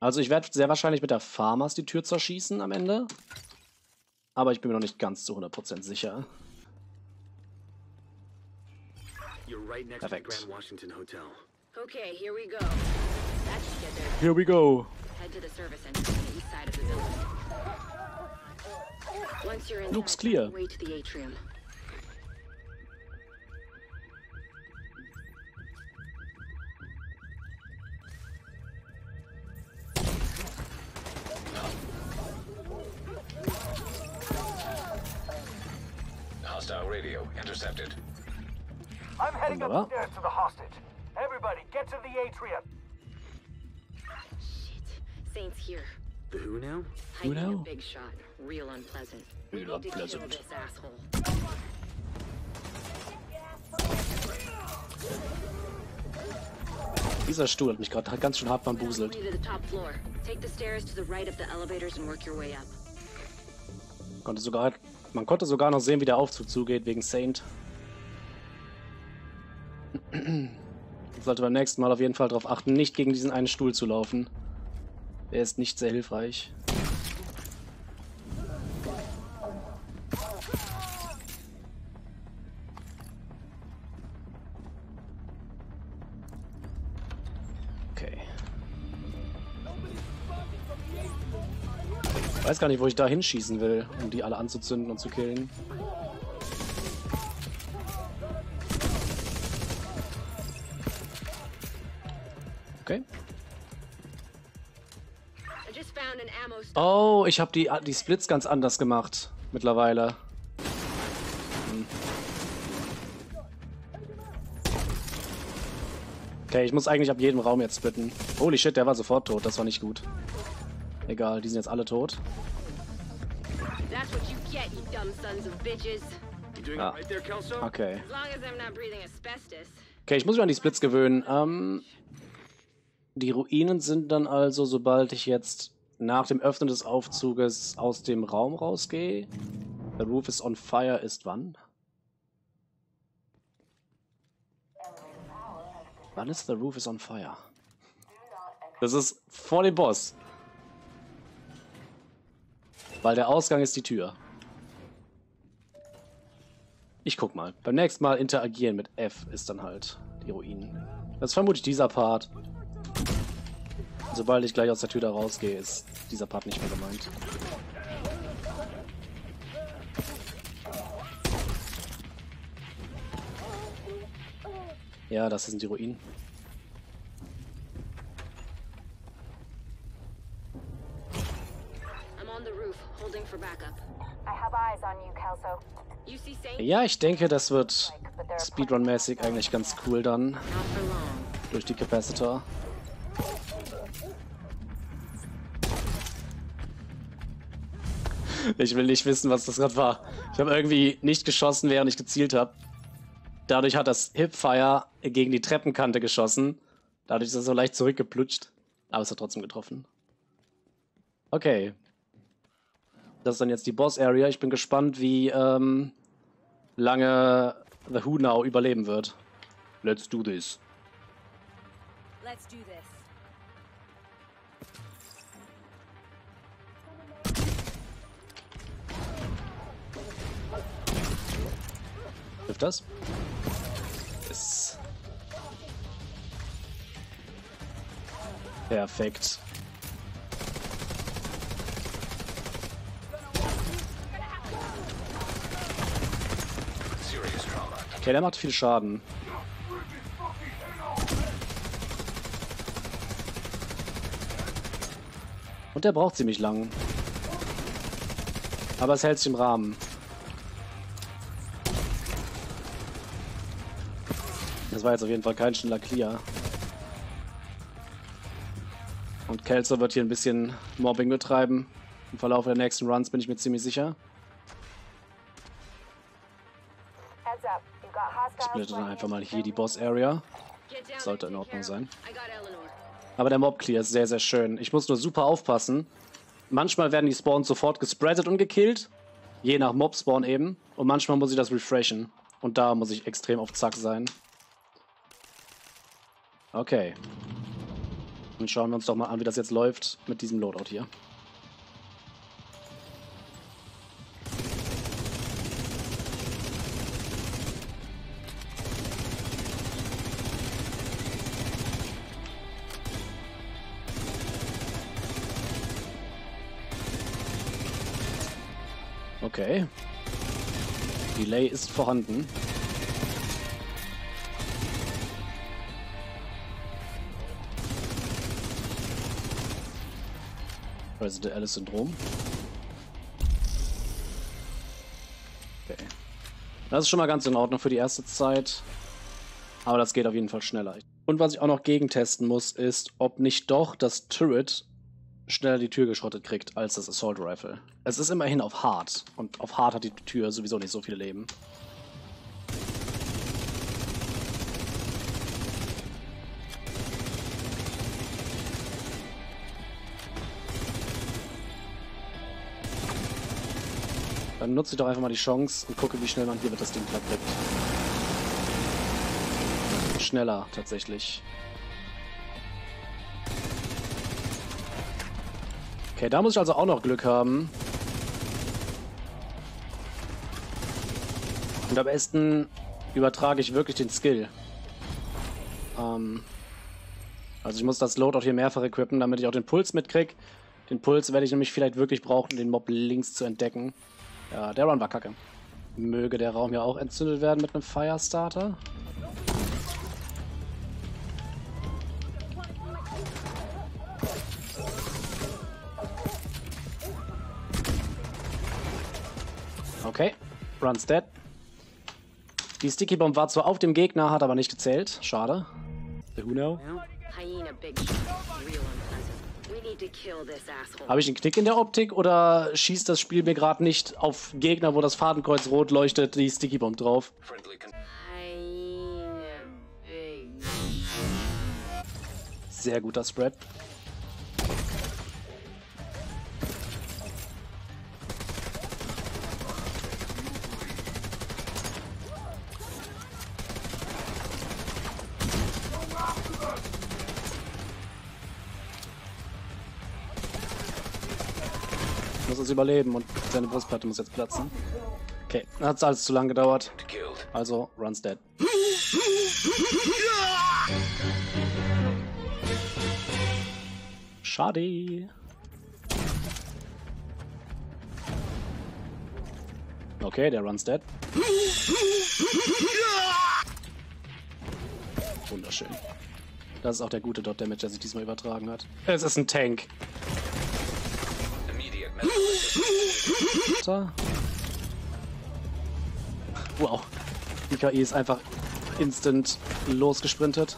Also ich werde sehr wahrscheinlich mit der Farmers die Tür zerschießen am Ende. Aber ich bin mir noch nicht ganz zu 100% sicher. Perfekt. Okay, here we go. That should get there. Here we go. Head to the service entrance on the east side of the building. Once you're inside, Looks clear. way to the atrium. Hostile radio intercepted. I'm heading Wunderbar. upstairs to the hostage. Everybody, get to the atrium. Shit. Saint's here. The who now? Who Hiding a now? big shot. Real unpleasant. We Real need to kill unpleasant. this asshole. Dieser Stuhl hat mich gerade ganz schön hart bambuselt. To the top floor. Take the stairs to the right of the elevators and work your way up. Man konnte sogar noch sehen, wie der Aufzug zugeht, wegen Saint. Ich sollte beim nächsten Mal auf jeden Fall darauf achten, nicht gegen diesen einen Stuhl zu laufen. Der ist nicht sehr hilfreich. Okay. Ich weiß gar nicht, wo ich da hinschießen will, um die alle anzuzünden und zu killen. Okay. I just found an ammo Oh, ich habe die Splits ganz anders gemacht mittlerweile. Okay, ich muss eigentlich ab jedem Raum jetzt splitten. Holy shit, der war sofort tot. Das war nicht gut. Egal, die sind jetzt alle tot. That's what you get, you dumb sons of bitches. You doing Ah. it right there, Kelso? Okay. As long as I'm not breathing asbestos. Okay, ich muss mich an die Splits gewöhnen. Die Ruinen sind dann also, sobald ich jetzt nach dem Öffnen des Aufzuges aus dem Raum rausgehe. The roof is on fire ist wann? Wann ist The roof is on fire? Das ist vor dem Boss. Weil der Ausgang ist die Tür. Ich guck mal. Beim nächsten Mal interagieren mit F ist dann halt die Ruinen. Das ist vermutlich dieser Part. Sobald ich gleich aus der Tür da rausgehe, ist dieser Part nicht mehr gemeint. Ja, das sind die Ruinen. I'm on the roof, holding for backup. I have eyes on you, Kelso. You see Saint? Ja, ich denke, das wird Speedrun-mäßig eigentlich ganz cool dann. Not for long. Durch die Capacitor. Ich will nicht wissen, was das gerade war. Ich habe irgendwie nicht geschossen, während ich gezielt habe. Dadurch hat das Hipfire gegen die Treppenkante geschossen. Dadurch ist er so leicht zurückgeplutscht. Aber es hat trotzdem getroffen. Okay. Das ist dann jetzt die Boss-Area. Ich bin gespannt, wie lange The Who Now überleben wird. Let's do this. Let's do this. Trifft das? Yes. Perfekt. Serious trauma. Okay, der macht viel Schaden. Und der braucht ziemlich lang. Aber es hält sich im Rahmen. Das war jetzt auf jeden Fall kein schneller Clear. Und Kelso wird hier ein bisschen Mobbing betreiben. Im Verlauf der nächsten Runs bin ich mir ziemlich sicher. Heads up. You've got Ich hostiles. splitte dann einfach mal hier die Boss-Area. Get down Sollte and in take Ordnung care of sein. I got Eleanor. Aber der Mob-Clear ist sehr, sehr schön. Ich muss nur super aufpassen. Manchmal werden die Spawns sofort gespreadet und gekillt. Je nach Mob-Spawn eben. Und manchmal muss ich das refreshen. Und da muss ich extrem auf Zack sein. Okay. Dann schauen wir uns doch mal an, wie das jetzt läuft mit diesem Loadout hier. Okay. Delay ist vorhanden. Resident Alice Syndrom. Okay. Das ist schon mal ganz in Ordnung für die erste Zeit. Aber das geht auf jeden Fall schneller. Und was ich auch noch gegentesten muss, ist, ob nicht doch das Turret schneller die Tür geschrottet kriegt als das Assault Rifle. Es ist immerhin auf Hard. Und auf Hard hat die Tür sowieso nicht so viele Leben. Dann nutze ich doch einfach mal die Chance und gucke, wie schnell man hier mit das Ding platt kriegt. Schneller, tatsächlich. Okay, da muss ich also auch noch Glück haben. Und am besten übertrage ich wirklich den Skill. Also ich muss das Loadout hier mehrfach equippen, damit ich auch den Puls mitkriege. Den Puls werde ich nämlich vielleicht wirklich brauchen, um den Mob links zu entdecken. Ja, der Run war kacke. Möge der Raum ja auch entzündet werden mit einem Firestarter. Okay, Run's dead. Die Sticky Bomb war zwar auf dem Gegner, hat aber nicht gezählt. Schade. The Who Know? Hyena big shot. Real unpleasant. We need to kill this asshole. Habe ich einen Knick in der Optik oder schießt das Spiel mir gerade nicht auf Gegner, wo das Fadenkreuz rot leuchtet, die Sticky Bomb drauf? Hyena big. Sehr guter Spread. Muss es überleben und seine Brustplatte muss jetzt platzen. Okay, dann hat es alles zu lang gedauert. Also, Run's dead. Schade. Okay, der Run's dead. Wunderschön. Das ist auch der gute Dot Damage, der sich diesmal übertragen hat. Es ist ein Tank. Wow. Die KI ist einfach instant losgesprintet.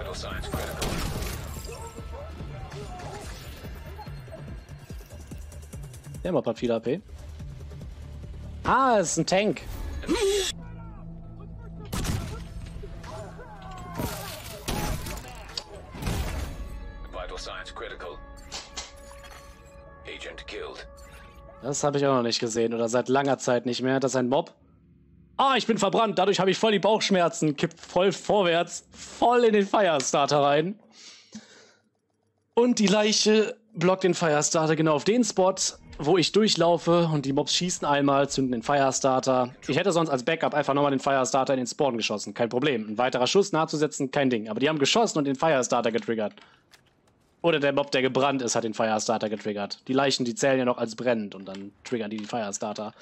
Der Mob hat viel AP. Ah, es ist ein Tank. Vital signs critical. Agent killed. Das habe ich auch noch nicht gesehen oder seit langer Zeit nicht mehr. Das ist ein Mob. Ah, ich bin verbrannt. Dadurch habe ich voll die Bauchschmerzen. Kippt voll vorwärts. Voll in den Firestarter rein. Und die Leiche blockt den Firestarter genau auf den Spot, wo ich durchlaufe. Und die Mobs schießen einmal, zünden den Firestarter. Ich hätte sonst als Backup einfach nochmal den Firestarter in den Spawn geschossen. Kein Problem. Ein weiterer Schuss nachzusetzen, kein Ding. Aber die haben geschossen und den Firestarter getriggert. Oder der Mob, der gebrannt ist, hat den Firestarter getriggert. Die Leichen, die zählen ja noch als brennend und dann triggern die Firestarter.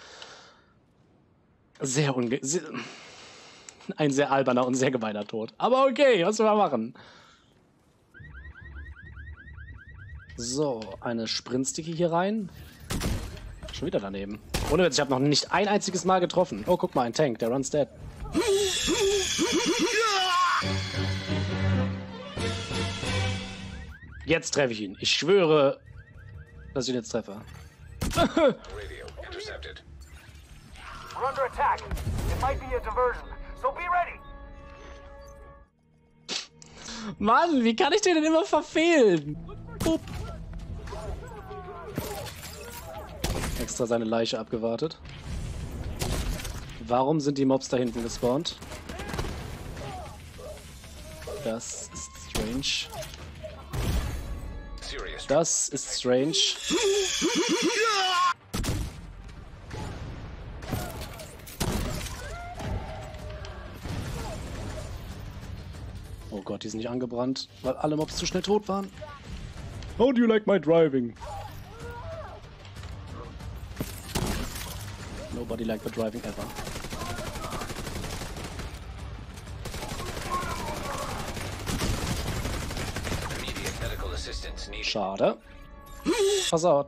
Ein sehr alberner und sehr gemeiner Tod. Aber okay, was soll man machen? So, eine Sprintsticky hier rein. Schon wieder daneben. Ohne Witz, ich habe noch nicht ein einziges Mal getroffen. Oh, guck mal, ein Tank, der Run's dead. Jetzt treffe ich ihn. Ich schwöre, dass ich ihn jetzt treffe. Radio intercepted. We're under attack. It might be a diversion, so be ready. Mann, wie kann ich den denn immer verfehlen? Upp. Extra seine Leiche abgewartet. Warum sind die Mobs da hinten gespawnt? Das ist strange. Serious. Das ist strange. Oh Gott, die sind nicht angebrannt, weil alle Mobs zu schnell tot waren. How do you like my driving? Nobody liked my driving ever. Immediate medical assistance needed. Schade. Versaut.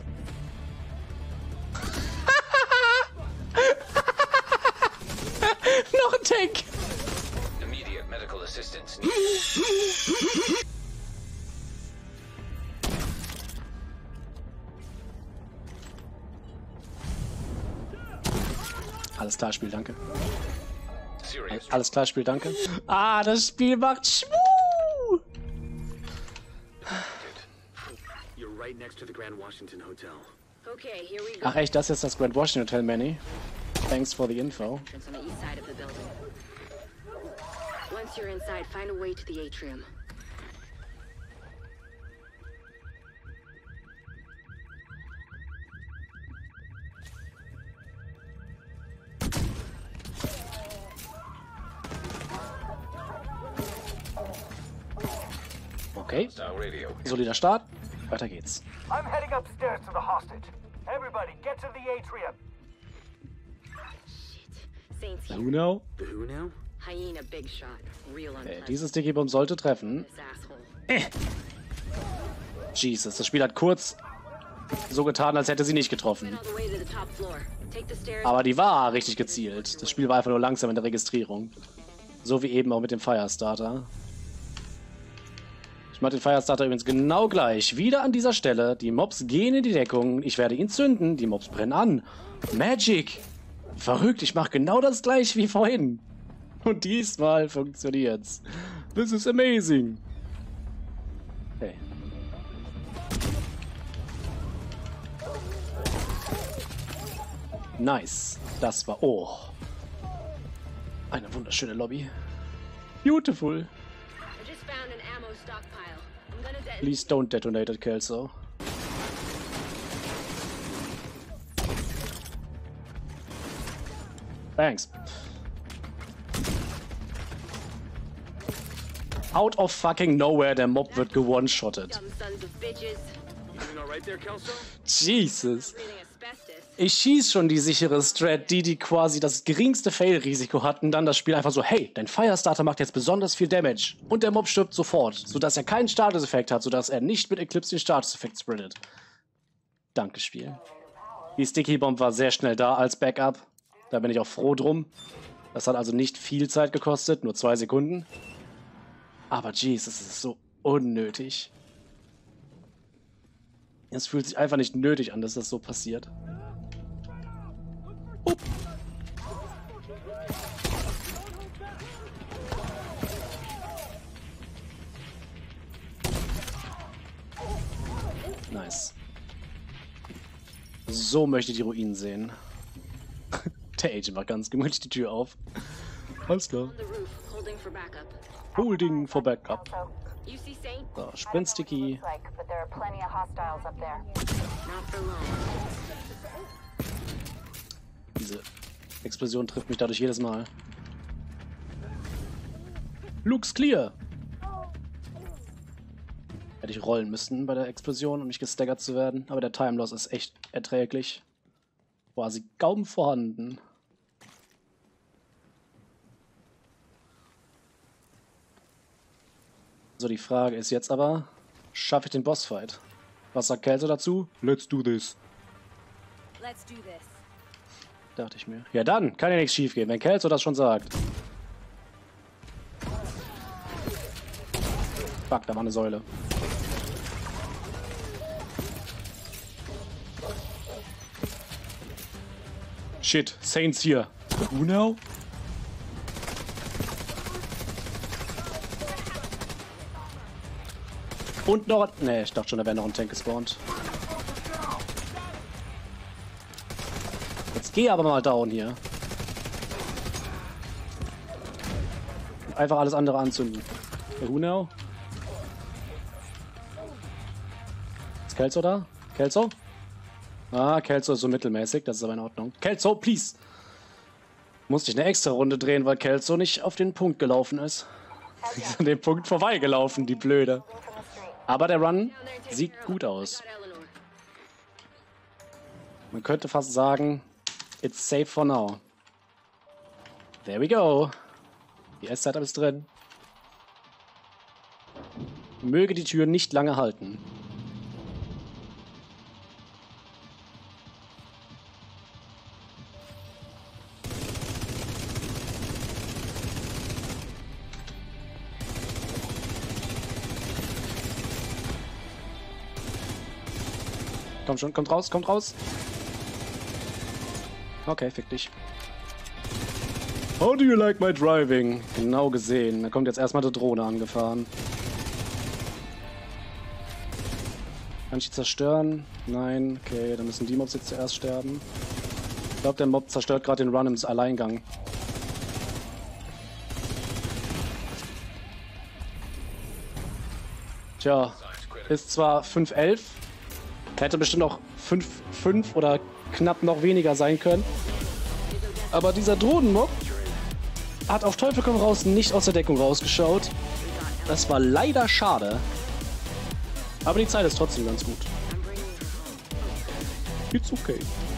Noch ein Tank. Immediate medical assistance needed. Alles klar, Spiel, danke. Serious. Alles klar, Spiel, danke. Ah, das Spiel macht Schmuh. You're right next to the Grand Washington Hotel. Okay, here we go. Ach echt, das ist das Grand Washington Hotel, Manny. Thanks for the info. Entrance on the east side of the building. Once you're inside, find a way to the atrium. Okay, Style radio. solider Start. Weiter geht's. I'm heading upstairs to the hostage. Everybody, get to the atrium. Saints here. Who now? The who now? Hyena big shot. Real unpleasant. Dieses Digibomb sollte treffen. This asshole. Jesus, das Spiel hat kurz so getan, als hätte sie nicht getroffen. Went all the way to the top floor. Take the stairs. Aber die war richtig gezielt. Das Spiel war einfach nur langsam in der Registrierung. So wie eben auch mit dem Firestarter. Ich mache den Firestarter übrigens genau gleich. Wieder an dieser Stelle. Die Mobs gehen in die Deckung. Ich werde ihn zünden. Die Mobs brennen an. Magic! Verrückt, ich mache genau das gleiche wie vorhin. Und diesmal funktioniert's. This is amazing. Okay. Nice. Das war... Oh. Eine wunderschöne Lobby. Beautiful. I just found an ammo stockpile. I'm gonna detonate. Please don't detonate it, Kelso. Thanks. Out of fucking nowhere, der Mob wird gewone-shottet. Dumb sons of bitches. You doing all right there, Kelso? Jesus. Breathing asbestos. Ich schieß schon die sichere Strat, die quasi das geringste Fail-Risiko hatten, dann das Spiel einfach so, hey, dein Firestarter macht jetzt besonders viel Damage und der Mob stirbt sofort, sodass er keinen Status-Effekt hat, sodass er nicht mit Eclipse den Status-Effekt spreadet. Danke, Spiel. Die Sticky Bomb war sehr schnell da als Backup. Da bin ich auch froh drum. Das hat also nicht viel Zeit gekostet, nur 2 Sekunden. Aber jeez, es ist so unnötig. Es fühlt sich einfach nicht nötig an, dass das so passiert. Up. Nice. So möchte ich die Ruinen sehen. Der Agent macht ganz gemütlich die Tür auf. Alles klar. On the roof, holding for backup. Holding for backup. Also, You see Saint? So, I don't know what it Sprintsticky. looks like, but there are plenty of hostiles up there. Not for long. Diese Explosion trifft mich dadurch jedes Mal. Luke's clear! Hätte ich rollen müssen bei der Explosion, um nicht gestaggert zu werden. Aber der Time Loss ist echt erträglich. Quasi kaum vorhanden. So, die Frage ist jetzt aber, schaffe ich den Bossfight? Was sagt Kelso dazu? Let's do this. Let's do this. Dachte ich mir. Ja dann, kann ja nichts schief gehen, wenn Kelso das schon sagt. Fuck, da war eine Säule. Shit, Saints hier. Who now? Und noch... Ne, ich dachte schon, da wäre noch ein Tank gespawnt. Jetzt geh aber mal down hier. Einfach alles andere anzünden. Who now? Ist Kelso da? Kelso? Ah, Kelso ist so mittelmäßig, das ist aber in Ordnung. Kelso, please! Musste ich eine extra Runde drehen, weil Kelso nicht auf den Punkt gelaufen ist. Sie ist an dem Punkt vorbeigelaufen, die Blöde. Aber der Run sieht gut aus. Man könnte fast sagen, it's safe for now. There we go. Die S-Setup ist drin. Möge die Tür nicht lange halten. Komm schon, kommt raus, kommt raus. Okay, fick dich. How do you like my driving? Genau gesehen. Da kommt jetzt erstmal die Drohne angefahren. Kann ich die zerstören? Nein. Okay, dann müssen die Mobs jetzt zuerst sterben. Ich glaube, der Mob zerstört gerade den Run im Alleingang. Tja, ist zwar 5-11. Hätte bestimmt auch 5-5 oder knapp noch weniger sein können. Aber dieser Drohnenmob hat auf Teufel komm raus nicht aus der Deckung rausgeschaut. Das war leider schade. Aber die Zeit ist trotzdem ganz gut. It's okay.